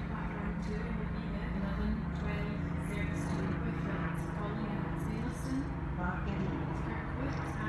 background too, it would be the 11, 12 service to Kirkwood, Colleen and Sneilston, Kirkwood,